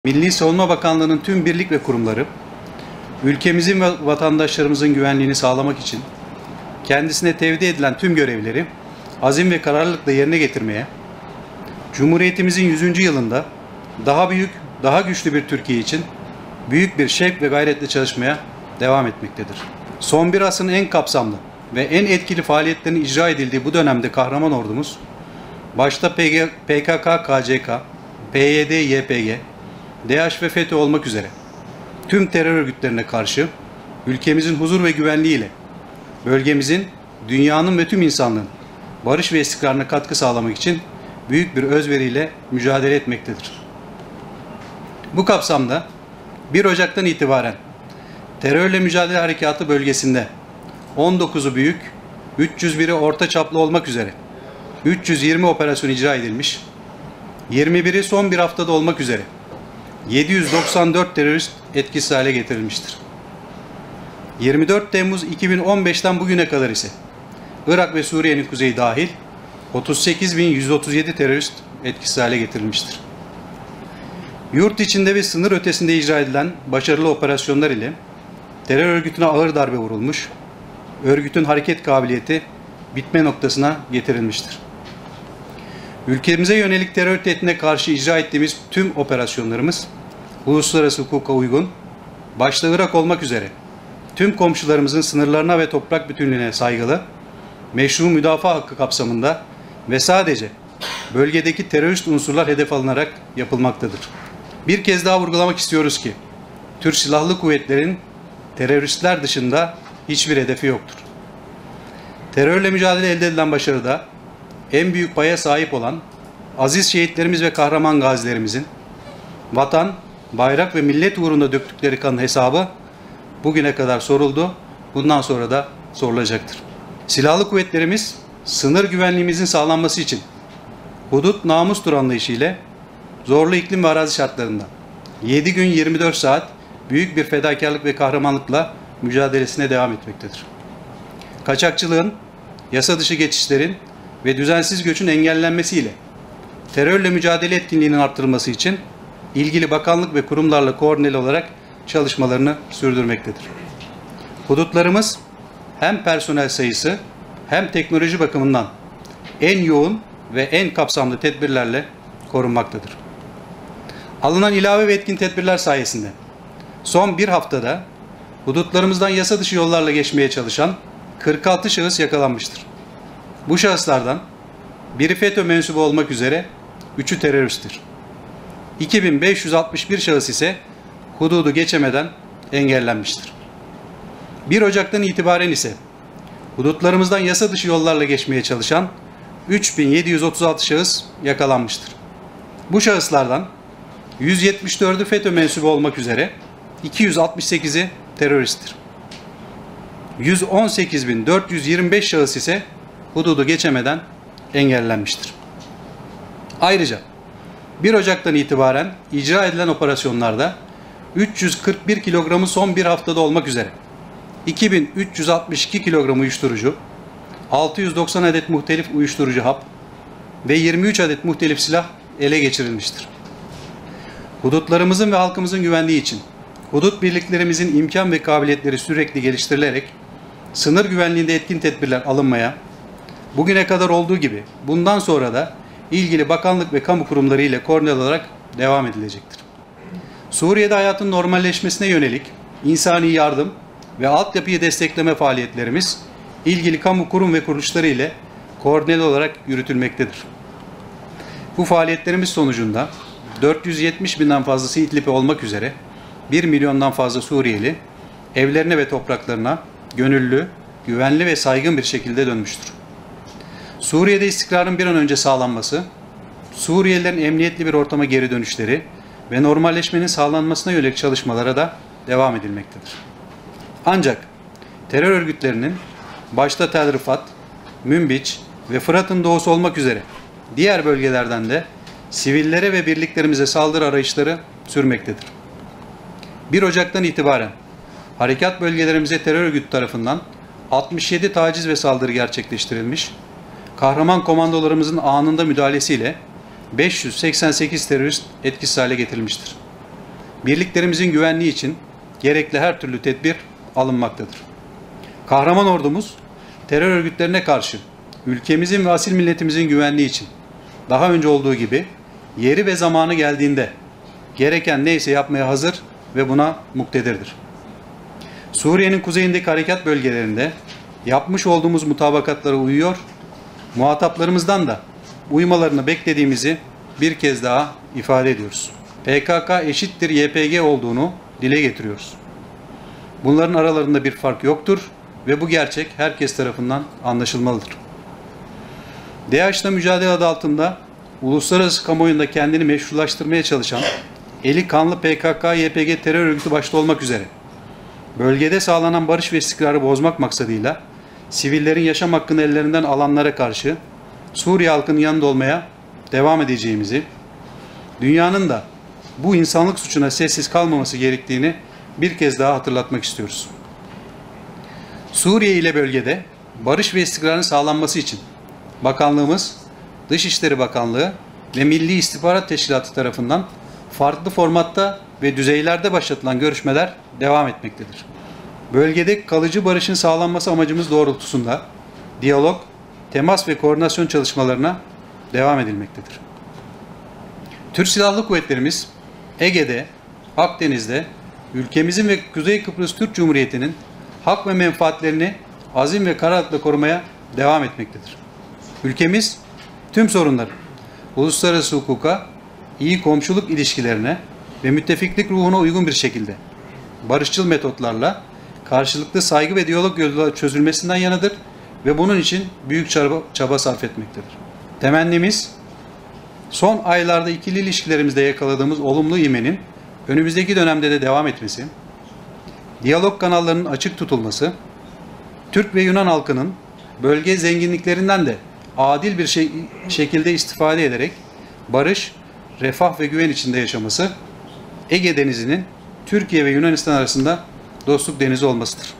Milli Savunma Bakanlığı'nın tüm birlik ve kurumları, ülkemizin ve vatandaşlarımızın güvenliğini sağlamak için kendisine tevdi edilen tüm görevleri azim ve kararlılıkla yerine getirmeye, Cumhuriyetimizin 100. yılında daha büyük, daha güçlü bir Türkiye için büyük bir şevk ve gayretle çalışmaya devam etmektedir. Son bir asrın en kapsamlı ve en etkili faaliyetlerin icra edildiği bu dönemde kahraman ordumuz, başta PKK, KCK, PYD, YPG, DAEŞ ve FETÖ olmak üzere tüm terör örgütlerine karşı ülkemizin huzur ve güvenliğiyle bölgemizin, dünyanın ve tüm insanlığın barış ve istikrarına katkı sağlamak için büyük bir özveriyle mücadele etmektedir. Bu kapsamda 1 Ocak'tan itibaren terörle mücadele harekatı bölgesinde 19'u büyük, 301'i orta çaplı olmak üzere 320 operasyon icra edilmiş, 21'i son bir haftada olmak üzere 794 terörist etkisiz hale getirilmiştir. 24 Temmuz 2015'ten bugüne kadar ise Irak ve Suriye'nin kuzeyi dahil 38.137 terörist etkisiz hale getirilmiştir. Yurt içinde ve sınır ötesinde icra edilen başarılı operasyonlar ile terör örgütüne ağır darbe vurulmuş, örgütün hareket kabiliyeti bitme noktasına getirilmiştir. Ülkemize yönelik terör tehdidine karşı icra ettiğimiz tüm operasyonlarımız uluslararası hukuka uygun, başta Irak olmak üzere tüm komşularımızın sınırlarına ve toprak bütünlüğüne saygılı, meşru müdafaa hakkı kapsamında ve sadece bölgedeki terörist unsurlar hedef alınarak yapılmaktadır. Bir kez daha vurgulamak istiyoruz ki, Türk Silahlı Kuvvetleri'nin teröristler dışında hiçbir hedefi yoktur. Terörle mücadele elde edilen başarıda en büyük paya sahip olan aziz şehitlerimiz ve kahraman gazilerimizin vatan, bayrak ve millet uğrunda döktükleri kanın hesabı bugüne kadar soruldu, bundan sonra da sorulacaktır. Silahlı kuvvetlerimiz sınır güvenliğimizin sağlanması için hudut namustur anlayışıyla zorlu iklim ve arazi şartlarında 7 gün 24 saat büyük bir fedakarlık ve kahramanlıkla mücadelesine devam etmektedir. Kaçakçılığın, yasa dışı geçişlerin ve düzensiz göçün engellenmesiyle terörle mücadele etkinliğinin arttırılması için ilgili bakanlık ve kurumlarla koordineli olarak çalışmalarını sürdürmektedir. Hudutlarımız hem personel sayısı hem teknoloji bakımından en yoğun ve en kapsamlı tedbirlerle korunmaktadır. Alınan ilave ve etkin tedbirler sayesinde son bir haftada hudutlarımızdan yasa dışı yollarla geçmeye çalışan 46 şahıs yakalanmıştır. Bu şahıslardan biri FETÖ mensubu olmak üzere 3'ü teröristtir. 2561 şahıs ise hududu geçemeden engellenmiştir. 1 Ocak'tan itibaren ise hudutlarımızdan yasa dışı yollarla geçmeye çalışan 3736 şahıs yakalanmıştır. Bu şahıslardan 174'ü FETÖ mensubu olmak üzere 268'i teröristtir. 118.425 şahıs ise hududu geçemeden engellenmiştir. Ayrıca 1 Ocak'tan itibaren icra edilen operasyonlarda 341 kilogramı son bir haftada olmak üzere 2362 kilogram uyuşturucu, 690 adet muhtelif uyuşturucu hap ve 23 adet muhtelif silah ele geçirilmiştir. Hudutlarımızın ve halkımızın güvenliği için hudut birliklerimizin imkan ve kabiliyetleri sürekli geliştirilerek sınır güvenliğinde etkin tedbirler alınmaya, bugüne kadar olduğu gibi bundan sonra da ilgili bakanlık ve kamu kurumları ile koordineli olarak devam edilecektir. Suriye'de hayatın normalleşmesine yönelik insani yardım ve altyapıyı destekleme faaliyetlerimiz ilgili kamu kurum ve kuruluşları ile koordineli olarak yürütülmektedir. Bu faaliyetlerimiz sonucunda 470 binden fazlası İdlib'e olmak üzere 1 milyondan fazla Suriyeli evlerine ve topraklarına gönüllü, güvenli ve saygın bir şekilde dönmüştür. Suriye'de istikrarın bir an önce sağlanması, Suriyelilerin emniyetli bir ortama geri dönüşleri ve normalleşmenin sağlanmasına yönelik çalışmalara da devam edilmektedir. Ancak terör örgütlerinin başta Tel Rifat, Münbiç ve Fırat'ın doğusu olmak üzere diğer bölgelerden de sivillere ve birliklerimize saldırı arayışları sürmektedir. 1 Ocak'tan itibaren harekat bölgelerimize terör örgütü tarafından 67 taciz ve saldırı gerçekleştirilmiş, kahraman komandolarımızın anında müdahalesiyle 588 terörist etkisiz hale getirilmiştir. birliklerimizin güvenliği için gerekli her türlü tedbir alınmaktadır. Kahraman ordumuz terör örgütlerine karşı ülkemizin ve asil milletimizin güvenliği için daha önce olduğu gibi yeri ve zamanı geldiğinde gereken neyse yapmaya hazır ve buna muktedirdir. Suriye'nin kuzeyindeki harekat bölgelerinde yapmış olduğumuz mutabakatlara uyuyor, muhataplarımızdan da uymalarını beklediğimizi bir kez daha ifade ediyoruz. PKK eşittir YPG olduğunu dile getiriyoruz. Bunların aralarında bir fark yoktur ve bu gerçek herkes tarafından anlaşılmalıdır. DAEŞ'la mücadele adı altında uluslararası kamuoyunda kendini meşrulaştırmaya çalışan eli kanlı PKK-YPG terör örgütü başta olmak üzere bölgede sağlanan barış ve istikrarı bozmak maksadıyla sivillerin yaşam hakkını ellerinden alanlara karşı Suriye halkının yanında olmaya devam edeceğimizi, dünyanın da bu insanlık suçuna sessiz kalmaması gerektiğini bir kez daha hatırlatmak istiyoruz. Suriye ile bölgede barış ve istikrarın sağlanması için Bakanlığımız, Dışişleri Bakanlığı ve Milli İstihbarat Teşkilatı tarafından farklı formatta ve düzeylerde başlatılan görüşmeler devam etmektedir. Bölgede kalıcı barışın sağlanması amacımız doğrultusunda diyalog, temas ve koordinasyon çalışmalarına devam edilmektedir. Türk Silahlı Kuvvetlerimiz Ege'de, Akdeniz'de ülkemizin ve Kuzey Kıbrıs Türk Cumhuriyeti'nin hak ve menfaatlerini azim ve kararlılıkla korumaya devam etmektedir. Ülkemiz tüm sorunları uluslararası hukuka, iyi komşuluk ilişkilerine ve müttefiklik ruhuna uygun bir şekilde barışçıl metotlarla karşılıklı saygı ve diyalog yoluyla çözülmesinden yanıdır ve bunun için büyük çaba sarf etmektedir. Temennimiz, son aylarda ikili ilişkilerimizde yakaladığımız olumlu ivmenin önümüzdeki dönemde de devam etmesi, diyalog kanallarının açık tutulması, Türk ve Yunan halkının bölge zenginliklerinden de adil bir şekilde istifade ederek barış, refah ve güven içinde yaşaması, Ege Denizi'nin Türkiye ve Yunanistan arasında dostluk denizi olmasıdır.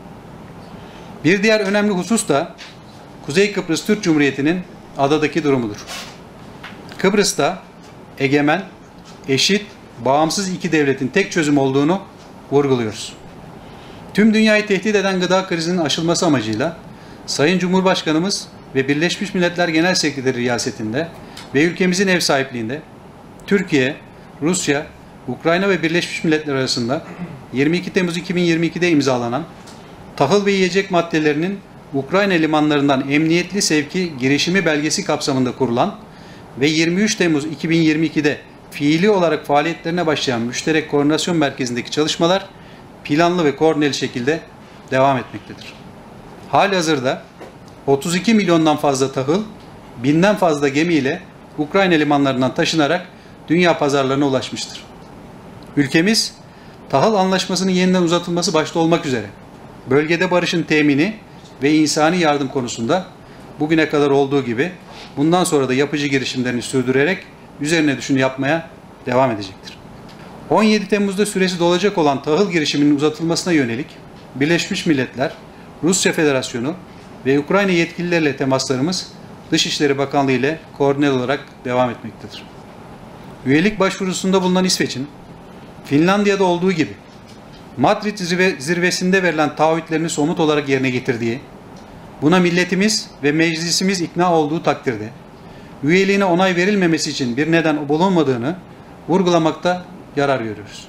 Bir diğer önemli husus da Kuzey Kıbrıs Türk Cumhuriyeti'nin adadaki durumudur. Kıbrıs'ta egemen, eşit, bağımsız iki devletin tek çözüm olduğunu vurguluyoruz. Tüm dünyayı tehdit eden gıda krizinin aşılması amacıyla Sayın Cumhurbaşkanımız ve Birleşmiş Milletler Genel Sekreteri riyasetinde ve ülkemizin ev sahipliğinde Türkiye, Rusya, Ukrayna ve Birleşmiş Milletler arasında 22 Temmuz 2022'de imzalanan tahıl ve yiyecek maddelerinin Ukrayna limanlarından emniyetli sevki girişimi belgesi kapsamında kurulan ve 23 Temmuz 2022'de fiili olarak faaliyetlerine başlayan Müşterek Koordinasyon Merkezi'ndeki çalışmalar planlı ve koordineli şekilde devam etmektedir. Halihazırda 32 milyondan fazla tahıl, 1000'den fazla gemiyle Ukrayna limanlarından taşınarak dünya pazarlarına ulaşmıştır. Ülkemiz, tahıl anlaşmasının yeniden uzatılması başta olmak üzere bölgede barışın temini ve insani yardım konusunda bugüne kadar olduğu gibi bundan sonra da yapıcı girişimlerini sürdürerek üzerine düşeni yapmaya devam edecektir. 17 Temmuz'da süresi dolacak olan tahıl girişiminin uzatılmasına yönelik Birleşmiş Milletler, Rusya Federasyonu ve Ukrayna yetkililerle temaslarımız Dışişleri Bakanlığı ile koordineli olarak devam etmektedir. Üyelik başvurusunda bulunan İsveç'in Finlandiya'da olduğu gibi Madrid zirvesinde verilen taahhütlerini somut olarak yerine getirdiği, buna milletimiz ve meclisimiz ikna olduğu takdirde üyeliğine onay verilmemesi için bir neden bulunmadığını vurgulamakta yarar görüyoruz.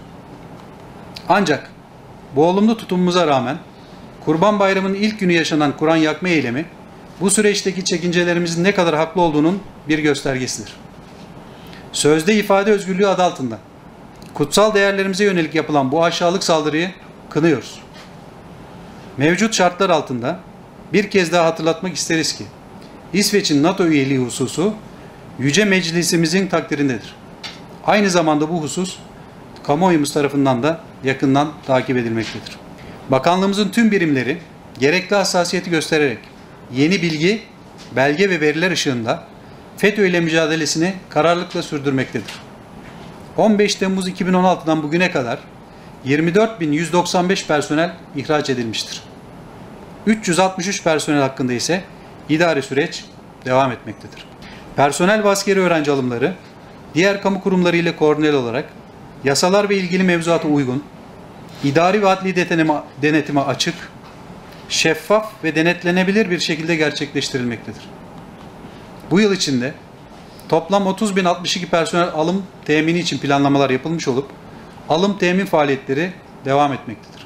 Ancak bu olumlu tutumumuza rağmen Kurban Bayramı'nın ilk günü yaşanan Kur'an yakma eylemi bu süreçteki çekincelerimizin ne kadar haklı olduğunun bir göstergesidir. Sözde ifade özgürlüğü adı altında kutsal değerlerimize yönelik yapılan bu aşağılık saldırıyı kınıyoruz. Mevcut şartlar altında bir kez daha hatırlatmak isteriz ki İsveç'in NATO üyeliği hususu Yüce Meclisimizin takdirindedir. Aynı zamanda bu husus kamuoyumuz tarafından da yakından takip edilmektedir. Bakanlığımızın tüm birimleri gerekli hassasiyeti göstererek yeni bilgi, belge ve veriler ışığında FETÖ ile mücadelesini kararlılıkla sürdürmektedir. 15 Temmuz 2016'dan bugüne kadar 24.195 personel ihraç edilmiştir. 363 personel hakkında ise idari süreç devam etmektedir. Personel ve askeri öğrenci alımları diğer kamu kurumları ile koordineli olarak yasalar ve ilgili mevzuata uygun, idari ve adli denetime açık, şeffaf ve denetlenebilir bir şekilde gerçekleştirilmektedir. Bu yıl içinde toplam 30.062 personel alım temini için planlamalar yapılmış olup alım temin faaliyetleri devam etmektedir.